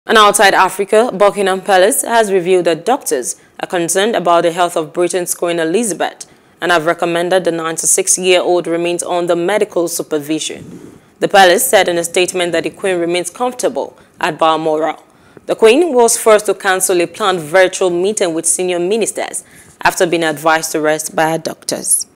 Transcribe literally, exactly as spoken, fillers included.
And outside Africa, Buckingham Palace has revealed that doctors are concerned about the health of Britain's Queen Elizabeth and have recommended the ninety-six-year-old remains under medical supervision. The palace said in a statement that the Queen remains comfortable at Balmoral. The Queen was first to cancel a planned virtual meeting with senior ministers after being advised to rest by her doctors.